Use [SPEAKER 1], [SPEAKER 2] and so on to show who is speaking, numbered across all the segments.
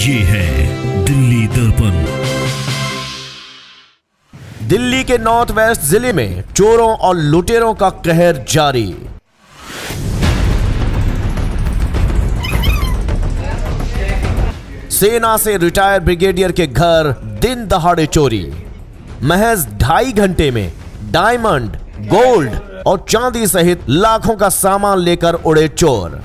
[SPEAKER 1] ये है दिल्ली दर्पण।
[SPEAKER 2] दिल्ली के नॉर्थ वेस्ट जिले में चोरों और लुटेरों का कहर जारी। सेना से रिटायर ब्रिगेडियर के घर दिन दहाड़े चोरी। महज 2.5 घंटे में डायमंड, गोल्ड और चांदी सहित लाखों का सामान लेकर उड़े चोर।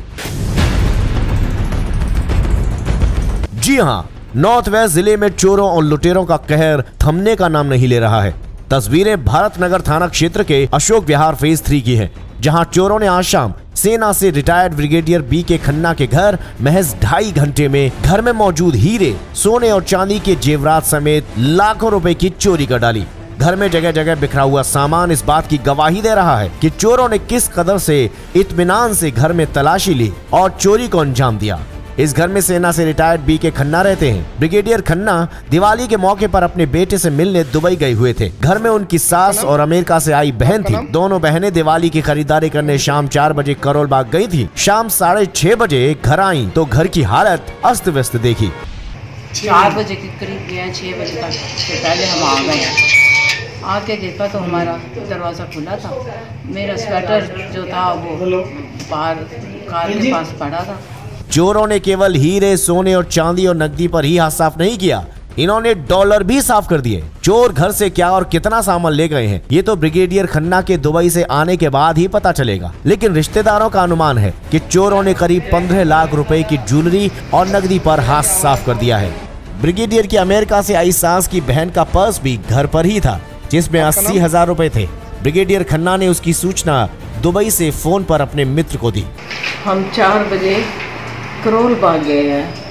[SPEAKER 2] जी हां, नॉर्थ वेस्ट जिले में चोरों और लुटेरों का कहर थमने का नाम नहीं ले रहा है। तस्वीरें भारत नगर थाना क्षेत्र के अशोक विहार फेज 3 की हैं, जहां चोरों ने आज शाम सेना से रिटायर्ड ब्रिगेडियर बी के खन्ना के घर महज 2.5 घंटे में घर में मौजूद हीरे, सोने और चांदी के जेवरात समेत लाखों रुपए की चोरी कर डाली। घर में जगह जगह बिखरा हुआ सामान इस बात की गवाही दे रहा है कि चोरों ने किस कदर से इत्मीनान से घर में तलाशी ली और चोरी को अंजाम दिया। इस घर में सेना से रिटायर्ड बी के खन्ना रहते हैं। ब्रिगेडियर खन्ना दिवाली के मौके पर अपने बेटे से मिलने दुबई गए हुए थे। घर में उनकी सास और अमेरिका से आई बहन थी। दोनों बहनें दिवाली की खरीदारी करने शाम 4 बजे करोल बाग गई थी। शाम 6:30 बजे घर आई तो घर की हालत अस्त व्यस्त देखी।
[SPEAKER 3] 4 बजे के करीब गया, 6 बजे तक से पहले हम आ गए। आके देखा तो हमारा दरवाज़ा खुला था। मेरा स्वेटर जो था वो बाहर कार के पास पड़ा था।
[SPEAKER 2] चोरों ने केवल हीरे, सोने और चांदी और नकदी पर ही हाथ साफ नहीं किया, इन्होंने डॉलर भी साफ कर दिए। चोर घर से क्या और कितना सामान ले गए हैं ये तो ब्रिगेडियर खन्ना के दुबई से आने के बाद ही पता चलेगा, लेकिन रिश्तेदारों का अनुमान है कि चोरों ने करीब 15 लाख रुपए की ज्वेलरी और नकदी पर हाथ साफ कर दिया है। ब्रिगेडियर की अमेरिका से आई सास की बहन का पर्स भी घर पर ही था, जिसमें 80,000 रुपए थे। ब्रिगेडियर खन्ना ने उसकी सूचना दुबई से फोन पर अपने मित्र को दी।
[SPEAKER 3] हम 4 बजे करोल बाग गए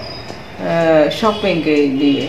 [SPEAKER 3] हैं शॉपिंग के लिए,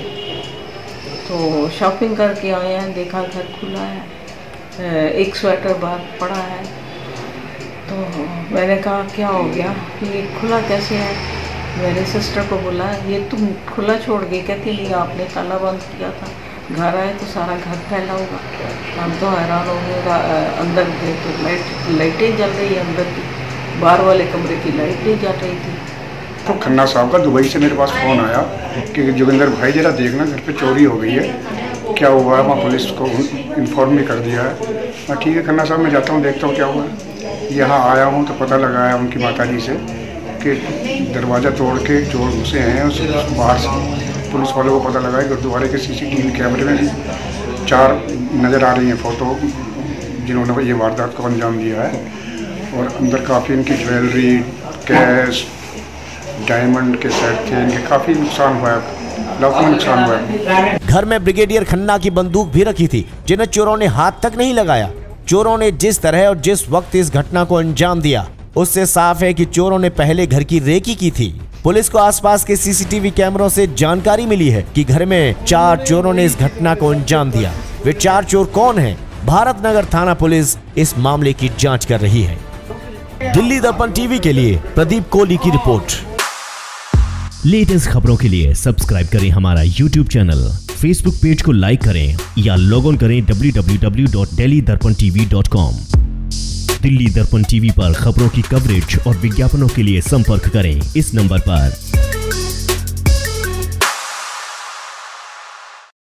[SPEAKER 3] तो शॉपिंग करके आए हैं, देखा घर खुला है, एक स्वेटर बाहर पड़ा है। तो मैंने कहा क्या हो गया, ये खुला कैसे है। मेरे सिस्टर को बोला ये तुम खुला छोड़ गई, कहती नहीं आपने ताला बंद किया था। घर आए तो सारा घर फैला होगा। हम तो हैरान हो गए, अंदर गए तो लाइटें जल रही है, अंदर की बाहर वाले कमरे की लाइट नहीं जल रही थी।
[SPEAKER 4] तो खन्ना साहब का दुबई से मेरे पास फ़ोन आया कि जोगिंदर भाई जरा देखना घर पे चोरी हो गई है, क्या हुआ है। वहाँ पुलिस को इन्फॉर्म भी कर दिया है। मैं ठीक है खन्ना साहब, मैं जाता हूँ देखता हूँ क्या हुआ है। यहाँ आया हूँ तो पता लगा है उनकी माताजी से कि दरवाज़ा तोड़ के चोर घुसे हैं। उस बाहर से पुलिस वालों को पता लगा है गुरुद्वारे के CCTV कैमरे में 4 नज़र आ रही हैं फ़ोटो जिन्होंने ये वारदात को अंजाम दिया है। और अंदर काफ़ी इनकी ज्वेलरी, कैश, डायमंड के सेट थे, इनके काफी नुकसान हुआ है, लाखों में नुकसान हुआ है।
[SPEAKER 2] घर में ब्रिगेडियर खन्ना की बंदूक भी रखी थी, जिन्हें चोरों ने हाथ तक नहीं लगाया। चोरों ने जिस तरह और जिस वक्त इस घटना को अंजाम दिया, उससे साफ है कि चोरों ने पहले घर की रेकी की थी। पुलिस को आसपास के CCTV कैमरों से जानकारी मिली है कि घर में 4 चोरों ने इस घटना को अंजाम दिया। वे 4 चोर कौन हैं? भारत नगर थाना पुलिस इस मामले की जांच कर रही है। दिल्ली दर्पण TV के लिए प्रदीप कोहली की रिपोर्ट।
[SPEAKER 1] लेटेस्ट खबरों के लिए सब्सक्राइब करें हमारा YouTube चैनल, Facebook पेज को लाइक करें या लॉग ऑन करें www.delhidarpantv.com। दिल्ली दर्पण TV पर खबरों की कवरेज और विज्ञापनों के लिए संपर्क करें इस नंबर पर।